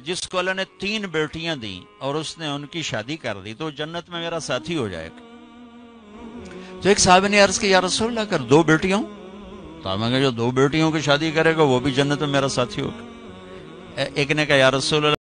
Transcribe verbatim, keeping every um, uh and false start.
जिसको अल्लाह ने तीन बेटियां दी और उसने उनकी शादी कर दी तो जन्नत में मेरा साथी हो जाएगा। तो एक साहब ने अर्ज किया, या रसूल अल्लाह, कर दो बेटियां, तो आप जो दो बेटियों की शादी करेगा वो भी जन्नत में मेरा साथी होगा। एक ने कहा, या रसूल